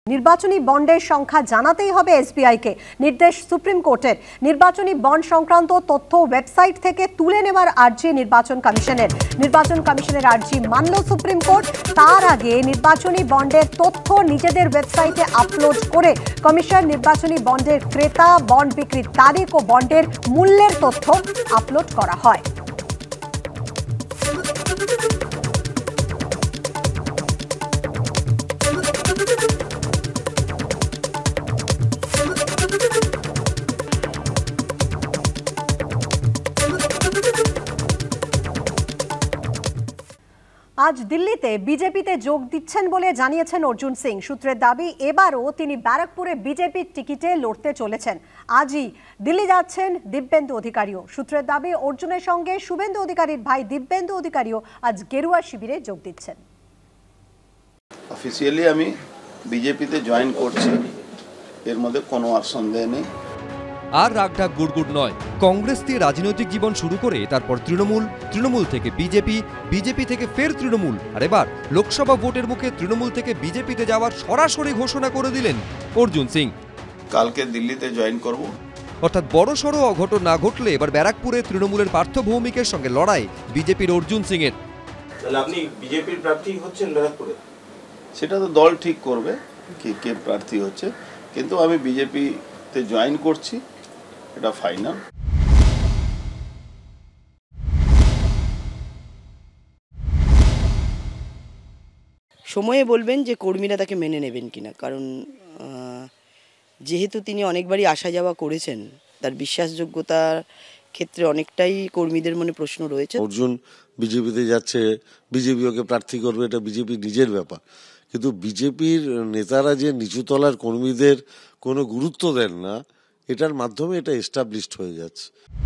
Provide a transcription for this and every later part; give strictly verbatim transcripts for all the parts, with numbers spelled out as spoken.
নির্বাচনী বন্ডের সংখ্যা জানাতেই হবে এসবিআই কে, নির্দেশ সুপ্রিম কোর্টের। নির্বাচনী বন্ড সংক্রান্ত তথ্য ওয়েবসাইট থেকে তুলে নেওয়ার আর্জি নির্বাচন কমিশনের। নির্বাচন কমিশনের আর্জি মানল সুপ্রিম কোর্ট। তার আগে নির্বাচনী বন্ডের তথ্য নিজেদের ওয়েবসাইটে আপলোড করে কমিশন নির্বাচনী বন্ডের ক্রেতা, বন্ড বিক্রির তারিখ ও বন্ডের মূল্যের তথ্য আপলোড করা হয়। আজ দিল্লিতে বিজেপিতে যোগ দিচ্ছেন বলে জানিয়েছেন অর্জুন সিং। সূত্রের দাবি, এবারও তিনি ব্যারাকপুরে বিজেপির টিকিটে লড়তে চলেছেন। আজই দিল্লি যাচ্ছেন দিব্যেন্দু অধিকারীও। সূত্রের দাবি, অর্জুনের সঙ্গে শুভেন্দু অধিকারীর ভাই দিব্যেন্দু অধিকারীও আজ গেরুয়া শিবিরে যোগ দিচ্ছেন। অফিসিয়ালি আমি বিজেপিতে জয়েন করছি, এর মধ্যে কোনো আর সন্দেহ নেই। আর রাগঢাক গুড়গুড় নয়, কংগ্রেস দিয়ে রাজনৈতিক জীবন শুরু করে তারপর তৃণমূল, তৃণমূল থেকে বিজেপি, বিজেপি থেকে ফের তৃণমূল, আর এবার লোকসভা ভোটের মুখে তৃণমূল থেকে বিজেপিতে যাওয়ার সরাসরি ঘোষণা করে দিলেন অর্জুন সিং। কালকে দিল্লিতে জয়েন করব। অর্থাৎ বড় সড়ো অঘটন না ঘটলে এবার ব্যারাকপুরে তৃণমূলের পার্থ ভৌমিকের সঙ্গে লড়াই বিজেপির অর্জুন সিং এর। তাহলে আপনি বিজেপির প্রার্থী হচ্ছেন ব্যারাকপুরে? সেটা তো দল ঠিক করবে কি কে প্রার্থী হচ্ছে, কিন্তু আমি বিজেপিতে জয়েন করছি, এটা ফাইনাল। সময়ে বলবেন যে কর্মীরা তাকে মেনে নেবেন কিনা, কারণ যেহেতু তিনি অনেকবারই আসা যাওয়া করেছেন, তার বিশ্বাসযোগ্যতার ক্ষেত্রে অনেকটাই কর্মীদের মনে প্রশ্ন রয়েছে। অর্জুন বিজেপিতে যাচ্ছে, বিজেপি ওকে প্রার্থী করবে, এটা বিজেপির নিজের ব্যাপার, কিন্তু বিজেপির নেতারা যে নিচুতলার কর্মীদের কোনো গুরুত্ব দেন না, এটার মাধ্যমে এটা এস্টাবলিশড হয়ে যাচ্ছে।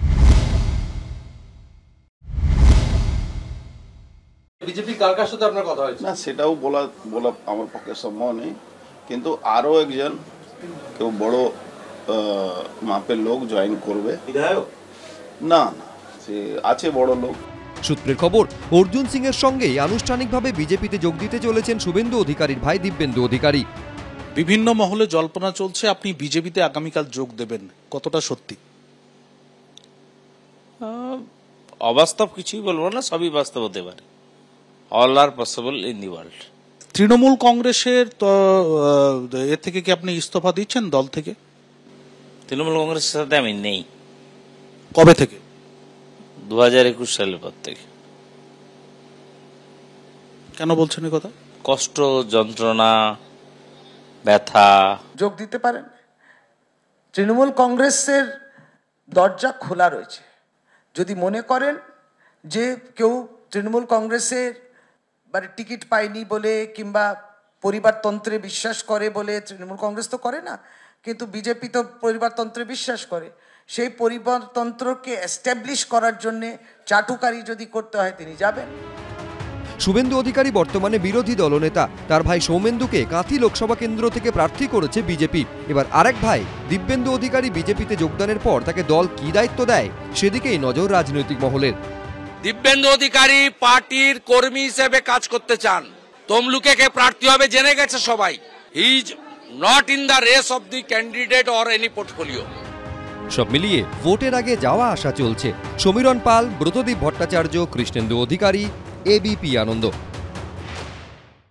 বিজেপি কার কার সাথে আপনার কথা হয়েছে? না, সেটাও বলা বলা আমার পক্ষে সম্ভব নেই, কিন্তু আরও একজন কেউ বড় মাপের লোক জয়েন করবে। বিধায়ক? না না, সে আছে বড় লোক। সূত্রের খবর, অর্জুন সিং এর সঙ্গেই আনুষ্ঠানিকভাবে বিজেপিতে যোগ দিতে চলেছেন শুভেন্দু অধিকারীর ভাই দিব্যেন্দু অধিকারী। বিভিন্ন মহলে জল্পনা চলছে আপনি বিজেপিতে আগামীকাল যোগ দেবেন, কতটা সত্যি? অবাস্তব কিছুই বলবো না, সবই বাস্তব হতে পারে। All are possible in the world. Trinamool কংগ্রেসের তো এর থেকে কি আপনি ইস্তফা দিচ্ছেন দল থেকে? তৃণমূল কংগ্রেসের সাথে আমি নেই। কবে থেকে? দু হাজার একুশ সালের পর থেকে। কেন বলছেন এই কথা? কষ্ট, যন্ত্রণা, ব্যথা। যোগ দিতে পারেন। তৃণমূল কংগ্রেসের দরজা খোলা রয়েছে। যদি মনে করেন যে কেউ তৃণমূল কংগ্রেসের মানে টিকিট পায়নি বলে কিংবা পরিবারতন্ত্রে বিশ্বাস করে বলে, তৃণমূল কংগ্রেস তো করে না, কিন্তু বিজেপি তো পরিবারতন্ত্রে বিশ্বাস করে, সেই পরিবারতন্ত্রকে এস্টাবলিশ করার জন্যে চাটুকারি যদি করতে হয় তিনি যাবেন। শুভেন্দু অধিকারী বর্তমানে বিরোধী দলনেতা। তার ভাই সৌমেন্দুকে কাঁথি লোকসভা কেন্দ্র থেকে প্রার্থী করেছে বিজেপি। এবার আরেক ভাই দিব্যেন্দু অধিকারী বিজেপিতে যোগদানের পর তাকে দল কি দায়িত্ব দেয়, সেদিকেই নজর রাজনৈতিক মহলের। দিব্যেন্দু অধিকারী পার্টির কর্মী হিসেবে কাজ করতে চান। তমলুকে কে প্রার্থী হবে জেনে গেছে সবাই। He is not in the race of the candidate or any portfolio. সব মিলিয়ে ভোটের আগে যাওয়া আসা চলছে। সমীরণ পাল, ব্রতদীপ ভট্টাচার্য, কৃষ্ণেন্দু অধিকারী, এবিপি আনন্দ।